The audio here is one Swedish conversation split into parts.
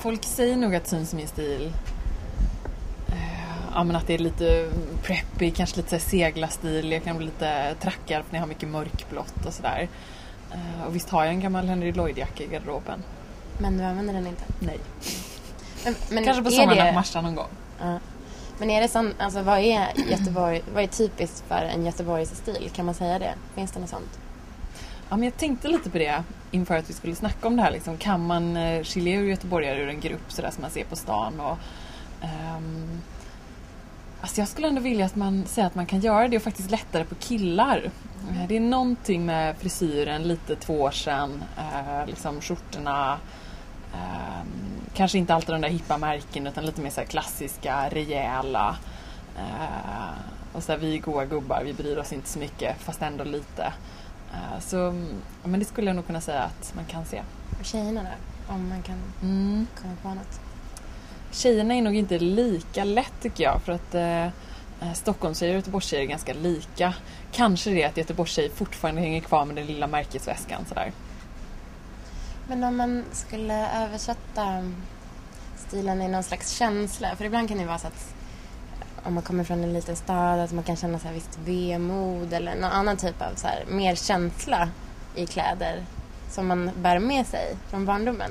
folk säger nog att syns min stil men att det är lite preppy, kanske lite seglarstil. Jag kan bli lite trackad för när jag har mycket mörkblått och sådär. Och visst har jag en gammal Henry Lloyd-jacka i garderoben. Men du använder den inte? Nej. Men kanske på sommaren på Marsa någon gång. Men är det sånt, alltså vad är typiskt för en Göteborgsstil? Kan man säga det? Finns det något sånt? Ja, men jag tänkte lite på det inför att vi skulle snacka om det här. Liksom. Kan man skilja ur göteborgare ur en grupp sådär som man ser på stan? Och, alltså jag skulle ändå vilja att man säger att man kan göra det och faktiskt lättare på killar. Det är någonting med frisyren lite 2 år sedan. Liksom skjortorna. Kanske inte alltid de där hippa märken utan lite mer så här klassiska, rejäla. Och så här, vi är goa gubbar, vi bryr oss inte så mycket fast ändå lite. Så men det skulle jag nog kunna säga att man kan se. Och tjejerna där, om man kan komma på något. Tjejerna är nog inte lika lätt tycker jag för att Stockholmstjejer och Göteborgstjejer är ganska lika. Kanske det att Göteborgstjejer fortfarande hänger kvar med den lilla märkesväskan sådär. Men om man skulle översätta stilen i någon slags känsla, för ibland kan det vara så att om man kommer från en liten stad att man kan känna så här visst vemod eller någon annan typ av så här mer känsla i kläder som man bär med sig från barndomen.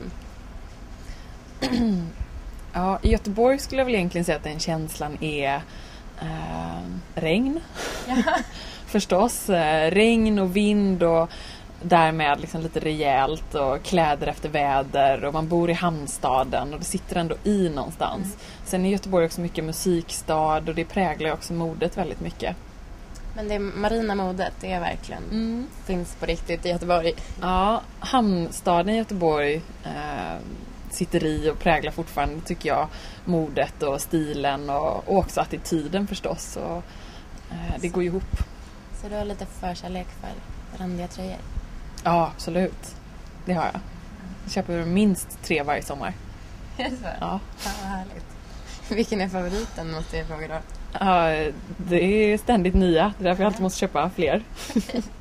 Ja, i Göteborg skulle jag väl egentligen säga att den känslan är regn. Förstås, regn och vind och därmed liksom lite rejält och kläder efter väder och man bor i hamnstaden och det sitter ändå i någonstans. Sen är Göteborg också mycket musikstad och det präglar också modet väldigt mycket. Men det marina modet, det är verkligen finns på riktigt i Göteborg. Ja, hamnstaden i Göteborg sitter i och präglar fortfarande tycker jag modet och stilen och också attityden förstås och det går ju ihop. Så du har lite förkärlek för randiga tröjor? Ja, absolut. Det har jag. Jag köper minst 3 varje sommar. Är det så? Ja. Ja, vad härligt. Vilken är favoriten måste jag fråga då? Ja, det är ständigt nya. Det är därför jag alltid måste köpa fler.